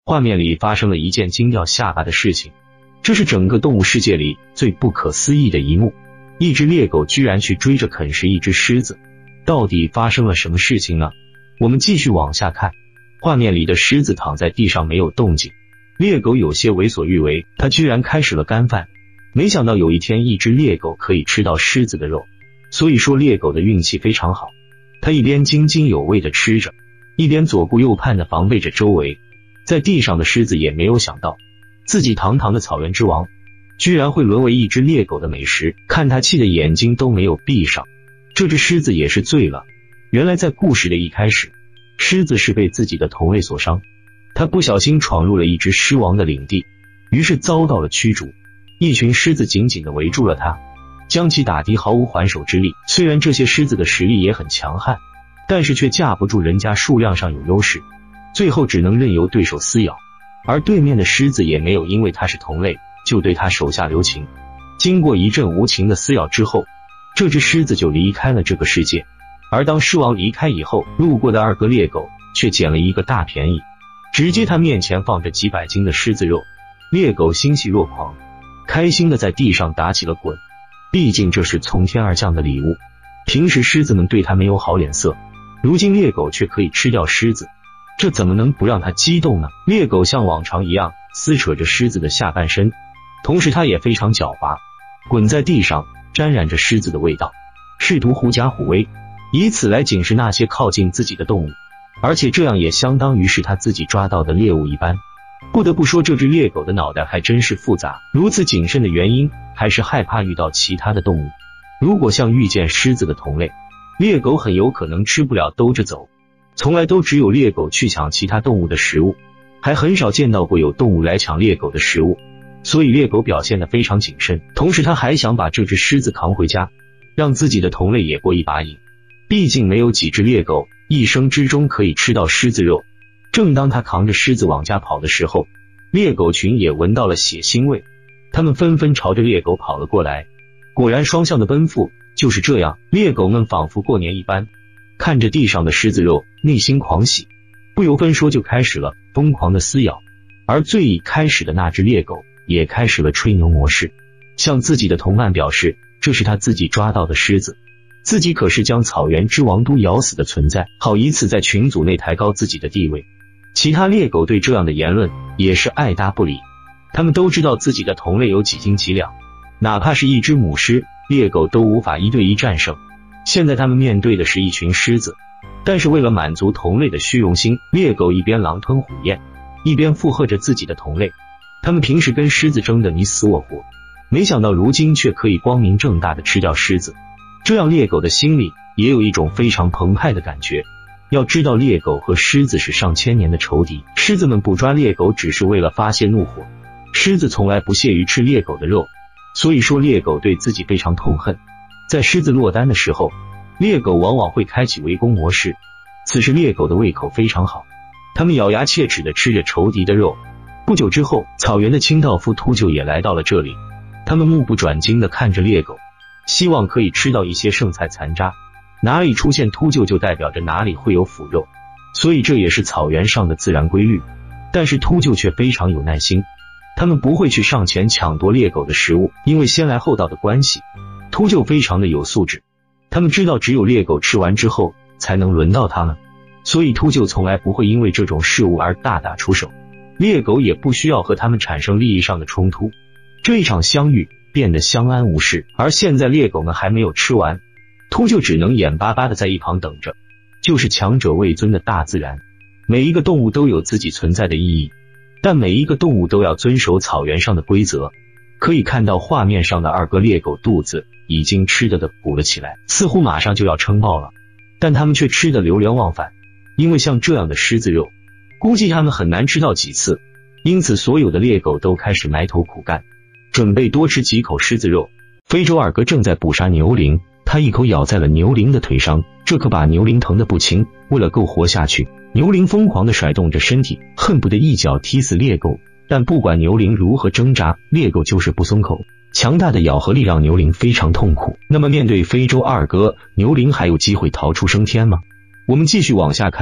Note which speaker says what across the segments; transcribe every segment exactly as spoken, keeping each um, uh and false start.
Speaker 1: 画面里发生了一件惊掉下巴的事情，这是整个动物世界里最不可思议的一幕。一只猎狗居然去追着啃食一只狮子，到底发生了什么事情呢？我们继续往下看。画面里的狮子躺在地上没有动静，猎狗有些为所欲为，它居然开始了干饭。没想到有一天一只猎狗可以吃到狮子的肉，所以说猎狗的运气非常好。它一边津津有味地吃着，一边左顾右盼地防备着周围。在地上的狮子也没有想到，自己堂堂的草原之王居然会沦为一只猎狗的美食，看他气的眼睛都没有闭上。这只狮子也是醉了。原来在故事的一开始，狮子是被自己的同类所伤，他不小心闯入了一只狮王的领地，于是遭到了驱逐。一群狮子紧紧地围住了他，将其打的毫无还手之力。虽然这些狮子的实力也很强悍，但是却架不住人家数量上有优势，最后只能任由对手撕咬。而对面的狮子也没有因为他是同类就对他手下留情，经过一阵无情的撕咬之后，这只狮子就离开了这个世界。而当狮王离开以后，路过的二哥猎狗却捡了一个大便宜，直接他面前放着几百斤的狮子肉，猎狗欣喜若狂，开心的在地上打起了滚。毕竟这是从天而降的礼物，平时狮子们对他没有好脸色，如今猎狗却可以吃掉狮子，这怎么能不让他激动呢？猎狗像往常一样撕扯着狮子的下半身，同时他也非常狡猾，滚在地上沾染着狮子的味道，试图狐假虎威，以此来警示那些靠近自己的动物，而且这样也相当于是他自己抓到的猎物一般。不得不说，这只猎狗的脑袋还真是复杂，如此谨慎的原因还是害怕遇到其他的动物。如果像遇见狮子的同类，猎狗很有可能吃不了兜着走。从来都只有猎狗去抢其他动物的食物，还很少见到过有动物来抢猎狗的食物，所以猎狗表现得非常谨慎。同时他还想把这只狮子扛回家，让自己的同类也过一把瘾。毕竟没有几只猎狗一生之中可以吃到狮子肉。正当他扛着狮子往家跑的时候，猎狗群也闻到了血腥味，他们纷纷朝着猎狗跑了过来。果然双向的奔赴就是这样，猎狗们仿佛过年一般，看着地上的狮子肉，内心狂喜，不由分说就开始了疯狂的撕咬。而最一开始的那只猎狗也开始了吹牛模式，向自己的同伴表示这是他自己抓到的狮子，自己可是将草原之王都咬死的存在，好以此在群组内抬高自己的地位。其他猎狗对这样的言论也是爱答不理，他们都知道自己的同类有几斤几两，哪怕是一只母狮，猎狗都无法一对一战胜。现在他们面对的是一群狮子，但是为了满足同类的虚荣心，猎狗一边狼吞虎咽，一边附和着自己的同类。他们平时跟狮子争得你死我活，没想到如今却可以光明正大的吃掉狮子，这样猎狗的心里也有一种非常澎湃的感觉。要知道猎狗和狮子是上千年的仇敌，狮子们捕抓猎狗只是为了发泄怒火，狮子从来不屑于吃猎狗的肉，所以说猎狗对自己非常痛恨。在狮子落单的时候，猎狗往往会开启围攻模式，此时猎狗的胃口非常好，它们咬牙切齿地吃着仇敌的肉。不久之后，草原的清道夫秃鹫也来到了这里，他们目不转睛地看着猎狗，希望可以吃到一些剩菜残渣，哪里出现秃鹫就代表着哪里会有腐肉，所以这也是草原上的自然规律。但是秃鹫却非常有耐心，他们不会去上前抢夺猎狗的食物，因为先来后到的关系，秃鹫非常的有素质，他们知道只有猎狗吃完之后才能轮到他们，所以秃鹫从来不会因为这种事物而大打出手，猎狗也不需要和他们产生利益上的冲突。这一场相遇变得相安无事，而现在猎狗们还没有吃完，秃鹫只能眼巴巴的在一旁等着。就是强者为尊的大自然，每一个动物都有自己存在的意义，但每一个动物都要遵守草原上的规则。可以看到画面上的二哥猎狗肚子已经吃得的鼓了起来，似乎马上就要撑爆了，但他们却吃得流连忘返，因为像这样的狮子肉估计他们很难吃到几次，因此所有的猎狗都开始埋头苦干，准备多吃几口狮子肉。非洲二哥正在捕杀牛羚，他一口咬在了牛羚的腿上，这可把牛羚疼得不轻。为了够活下去，牛羚疯狂地甩动着身体，恨不得一脚踢死猎狗，但不管牛羚如何挣扎，猎狗就是不松口，强大的咬合力让牛羚非常痛苦。那么面对非洲二哥，牛羚还有机会逃出升天吗？我们继续往下看。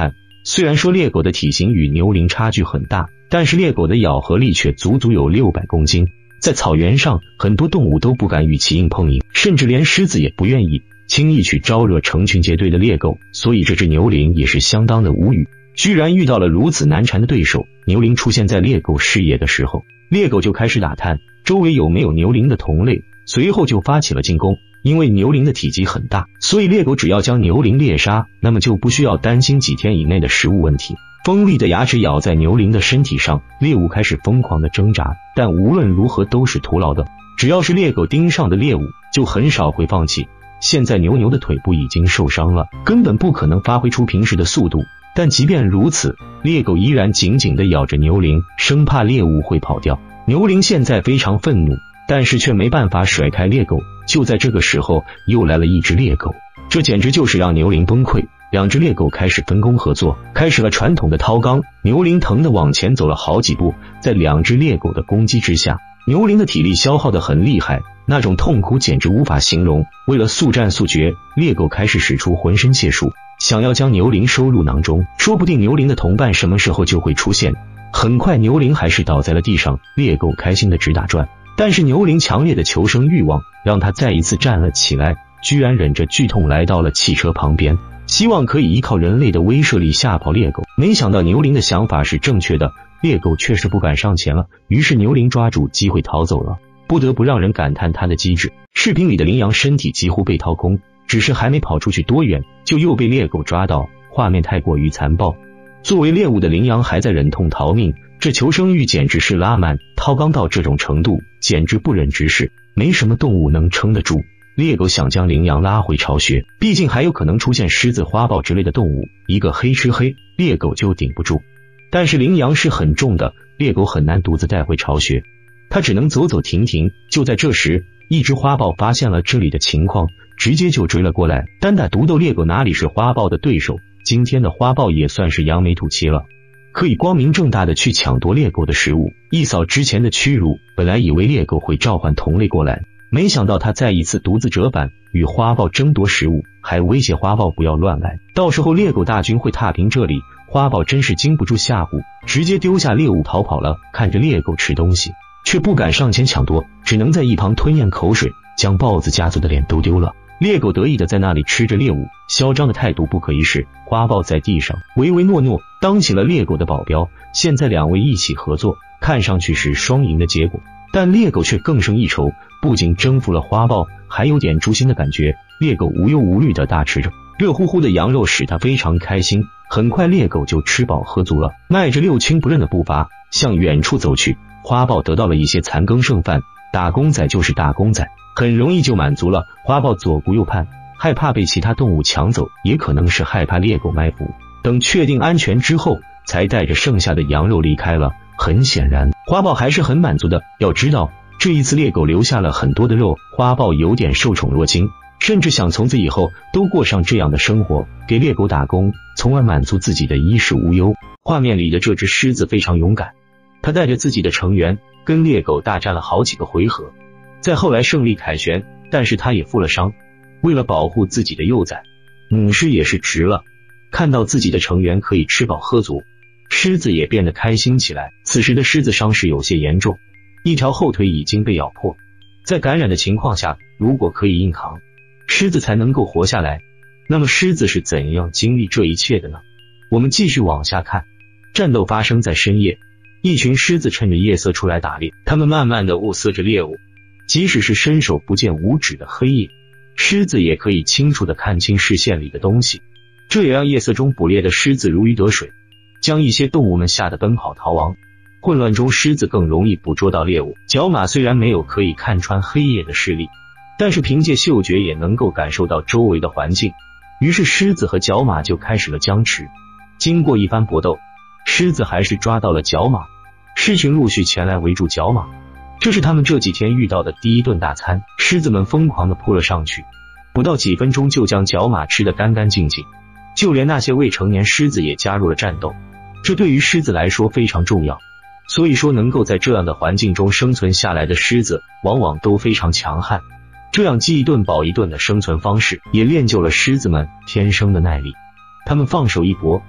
Speaker 1: 虽然说猎狗的体型与牛羚差距很大，但是猎狗的咬合力却足足有六百公斤。在草原上，很多动物都不敢与其硬碰硬，甚至连狮子也不愿意轻易去招惹成群结队的猎狗，所以这只牛羚也是相当的无语，居然遇到了如此难缠的对手。牛羚出现在猎狗视野的时候，猎狗就开始打探周围有没有牛羚的同类，随后就发起了进攻。因为牛羚的体积很大，所以猎狗只要将牛羚猎杀，那么就不需要担心几天以内的食物问题。锋利的牙齿咬在牛羚的身体上，猎物开始疯狂的挣扎，但无论如何都是徒劳的。只要是猎狗盯上的猎物，就很少会放弃。现在牛牛的腿部已经受伤了，根本不可能发挥出平时的速度，但即便如此，猎狗依然紧紧地咬着牛羚，生怕猎物会跑掉。牛羚现在非常愤怒，但是却没办法甩开猎狗。就在这个时候，又来了一只猎狗，这简直就是让牛羚崩溃。两只猎狗开始分工合作，开始了传统的掏肛。牛羚疼得往前走了好几步，在两只猎狗的攻击之下，牛羚的体力消耗得很厉害，那种痛苦简直无法形容。为了速战速决，猎狗开始使出浑身解数，想要将牛羚收入囊中，说不定牛羚的同伴什么时候就会出现。很快牛羚还是倒在了地上，猎狗开心的直打转，但是牛羚强烈的求生欲望让他再一次站了起来，居然忍着剧痛来到了汽车旁边，希望可以依靠人类的威慑力吓跑猎狗。没想到牛羚的想法是正确的，猎狗确实不敢上前了，于是牛羚抓住机会逃走了。不得不让人感叹他的机智。视频里的羚羊身体几乎被掏空，只是还没跑出去多远，就又被猎狗抓到，画面太过于残暴。作为猎物的羚羊还在忍痛逃命，这求生欲简直是拉满，掏肛到这种程度，简直不忍直视，没什么动物能撑得住。猎狗想将羚羊拉回巢穴，毕竟还有可能出现狮子、花豹之类的动物，一个黑吃黑，猎狗就顶不住。但是羚羊是很重的，猎狗很难独自带回巢穴，它只能走走停停。就在这时，一只花豹发现了这里的情况，直接就追了过来。单打独斗，猎狗哪里是花豹的对手？今天的花豹也算是扬眉吐气了，可以光明正大的去抢夺猎狗的食物，一扫之前的屈辱。本来以为猎狗会召唤同类过来，没想到他再一次独自折返，与花豹争夺食物，还威胁花豹不要乱来，到时候猎狗大军会踏平这里。花豹真是经不住吓唬，直接丢下猎物逃跑了。看着猎狗吃东西，却不敢上前抢夺，只能在一旁吞咽口水，将豹子家族的脸都丢了。猎狗得意的在那里吃着猎物，嚣张的态度不可一世。花豹在地上唯唯诺诺，当起了猎狗的保镖。现在两位一起合作，看上去是双赢的结果，但猎狗却更胜一筹，不仅征服了花豹，还有点诛心的感觉。猎狗无忧无虑的大吃着热乎乎的羊肉，使他非常开心。很快猎狗就吃饱喝足了，迈着六亲不认的步伐向远处走去。花豹得到了一些残羹剩饭，打工仔就是打工仔，很容易就满足了。花豹左顾右盼，害怕被其他动物抢走，也可能是害怕猎狗埋伏。等确定安全之后，才带着剩下的羊肉离开了。很显然，花豹还是很满足的。要知道，这一次猎狗留下了很多的肉，花豹有点受宠若惊，甚至想从此以后都过上这样的生活，给猎狗打工，从而满足自己的衣食无忧。画面里的这只狮子非常勇敢，他带着自己的成员跟猎狗大战了好几个回合，再后来胜利凯旋，但是他也负了伤。为了保护自己的幼崽，母狮也是值了。看到自己的成员可以吃饱喝足，狮子也变得开心起来。此时的狮子伤势有些严重，一条后腿已经被咬破，在感染的情况下，如果可以硬扛，狮子才能够活下来。那么狮子是怎样经历这一切的呢？我们继续往下看。战斗发生在深夜，一群狮子趁着夜色出来打猎，他们慢慢的物色着猎物，即使是伸手不见五指的黑夜，狮子也可以清楚的看清视线里的东西，这也让夜色中捕猎的狮子如鱼得水，将一些动物们吓得奔跑逃亡。混乱中，狮子更容易捕捉到猎物。角马虽然没有可以看穿黑夜的视力，但是凭借嗅觉也能够感受到周围的环境，于是狮子和角马就开始了僵持。经过一番搏斗，狮子还是抓到了角马，狮群陆续前来围住角马，这是他们这几天遇到的第一顿大餐。狮子们疯狂地扑了上去，不到几分钟就将角马吃得干干净净，就连那些未成年狮子也加入了战斗，这对于狮子来说非常重要。所以说，能够在这样的环境中生存下来的狮子往往都非常强悍，这样饥一顿饱一顿的生存方式也练就了狮子们天生的耐力。他们放手一搏，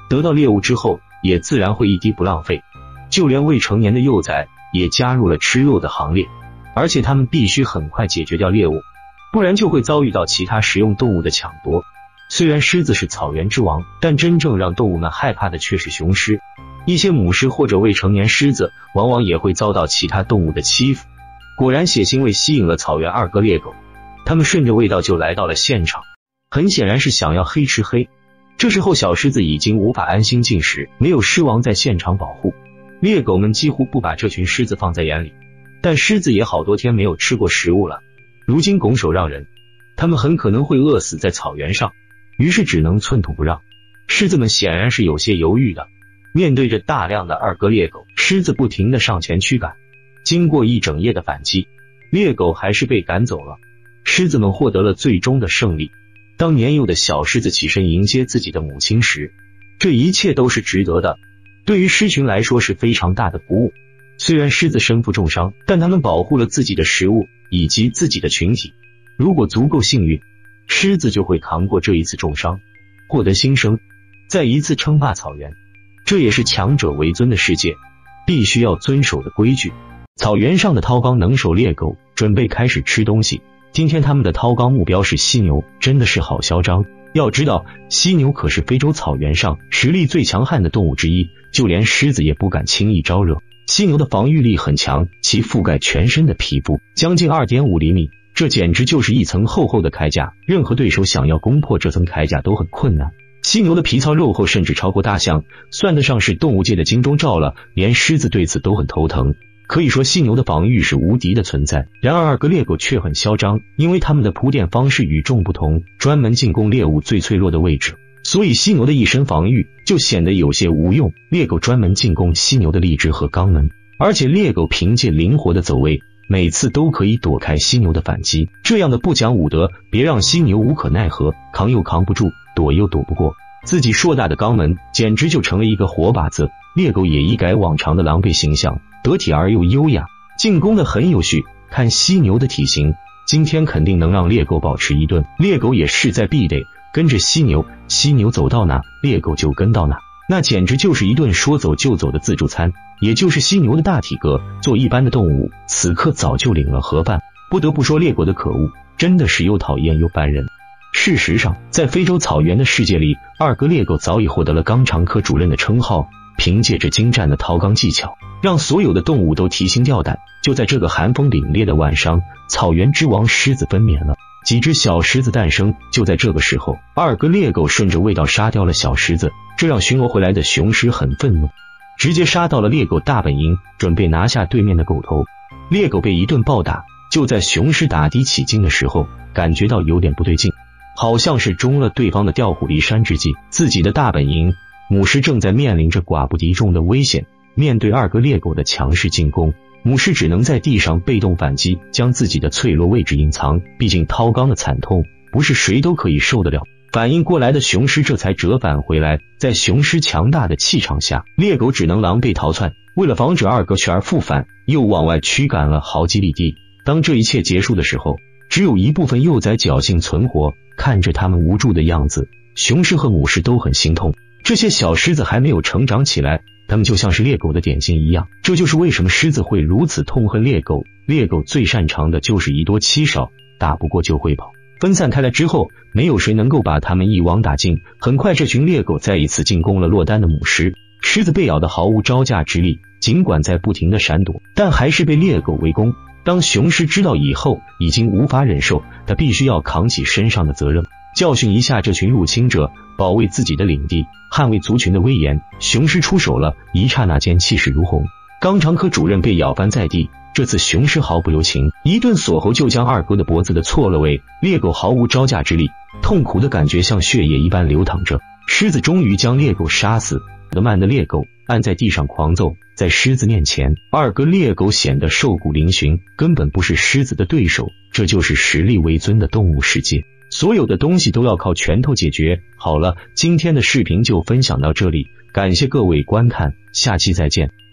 Speaker 1: 得到猎物之后也自然会一滴不浪费，就连未成年的幼崽也加入了吃肉的行列，而且它们必须很快解决掉猎物，不然就会遭遇到其他食用动物的抢夺。虽然狮子是草原之王，但真正让动物们害怕的却是雄狮。一些母狮或者未成年狮子往往也会遭到其他动物的欺负。果然血腥味吸引了草原二哥猎狗，他们顺着味道就来到了现场，很显然是想要黑吃黑。这时候小狮子已经无法安心进食，没有狮王在现场保护，猎狗们几乎不把这群狮子放在眼里。但狮子也好多天没有吃过食物了，如今拱手让人，他们很可能会饿死在草原上，于是只能寸土不让。狮子们显然是有些犹豫的，面对着大量的二哥猎狗，狮子不停地上前驱赶。经过一整夜的反击，猎狗还是被赶走了，狮子们获得了最终的胜利。当年幼的小狮子起身迎接自己的母亲时，这一切都是值得的，对于狮群来说是非常大的鼓舞。虽然狮子身负重伤，但他们保护了自己的食物以及自己的群体。如果足够幸运，狮子就会扛过这一次重伤，获得新生，再一次称霸草原。这也是强者为尊的世界必须要遵守的规矩。草原上的掏肛能手猎狗准备开始吃东西，今天他们的掏肛目标是犀牛，真的是好嚣张。要知道，犀牛可是非洲草原上实力最强悍的动物之一，就连狮子也不敢轻易招惹。犀牛的防御力很强，其覆盖全身的皮肤将近 二点五厘米，这简直就是一层厚厚的铠甲，任何对手想要攻破这层铠甲都很困难。犀牛的皮糙肉厚，甚至超过大象，算得上是动物界的金钟罩了，连狮子对此都很头疼。可以说犀牛的防御是无敌的存在。然而二哥猎狗却很嚣张，因为他们的铺垫方式与众不同，专门进攻猎物最脆弱的位置，所以犀牛的一身防御就显得有些无用。猎狗专门进攻犀牛的荔枝和肛门，而且猎狗凭借灵活的走位，每次都可以躲开犀牛的反击。这样的不讲武德，别让犀牛无可奈何，扛又扛不住，躲又躲不过，自己硕大的肛门简直就成了一个活靶子。猎狗也一改往常的狼狈形象，得体而又优雅，进攻的很有序。看犀牛的体型，今天肯定能让猎狗保持一顿。猎狗也势在必得，跟着犀牛，犀牛走到哪，猎狗就跟到哪，那简直就是一顿说走就走的自助餐。也就是犀牛的大体格，做一般的动物此刻早就领了盒饭。不得不说，猎狗的可恶真的是又讨厌又烦人。事实上，在非洲草原的世界里，二哥猎狗早已获得了肛肠科主任的称号，凭借着精湛的掏肛技巧，让所有的动物都提心吊胆。就在这个寒风凛冽的晚上，草原之王狮子分娩了，几只小狮子诞生。就在这个时候，二哥猎狗顺着味道杀掉了小狮子，这让巡逻回来的雄狮很愤怒，直接杀到了猎狗大本营，准备拿下对面的狗头。猎狗被一顿暴打，就在雄狮打的起劲的时候，感觉到有点不对劲，好像是中了对方的调虎离山之计。自己的大本营，母狮正在面临着寡不敌众的危险，面对二哥猎狗的强势进攻，母狮只能在地上被动反击，将自己的脆弱位置隐藏。毕竟掏肛的惨痛不是谁都可以受得了。反应过来的雄狮这才折返回来，在雄狮强大的气场下，猎狗只能狼狈逃窜。为了防止二哥全而复返，又往外驱赶了好几里地。当这一切结束的时候，只有一部分幼崽侥幸存活，看着他们无助的样子，雄狮和母狮都很心痛。这些小狮子还没有成长起来，它们就像是猎狗的点心一样。这就是为什么狮子会如此痛恨猎狗。猎狗最擅长的就是以多欺少，打不过就会跑。分散开来之后，没有谁能够把它们一网打尽。很快这群猎狗再一次进攻了落单的母狮，狮子被咬得毫无招架之力，尽管在不停的闪躲，但还是被猎狗围攻。当雄狮知道以后，已经无法忍受，他必须要扛起身上的责任，教训一下这群入侵者，保卫自己的领地，捍卫族群的威严。雄狮出手了，一刹那间气势如虹，肛肠科主任被咬翻在地。这次雄狮毫不留情，一顿锁喉就将二哥的脖子的错了位。猎狗毫无招架之力，痛苦的感觉像血液一般流淌着。狮子终于将猎狗杀死，德曼的猎狗按在地上狂揍。在狮子面前，二哥猎狗显得瘦骨嶙峋，根本不是狮子的对手。这就是实力为尊的动物世界，所有的东西都要靠拳头解决。好了，今天的视频就分享到这里，感谢各位观看，下期再见。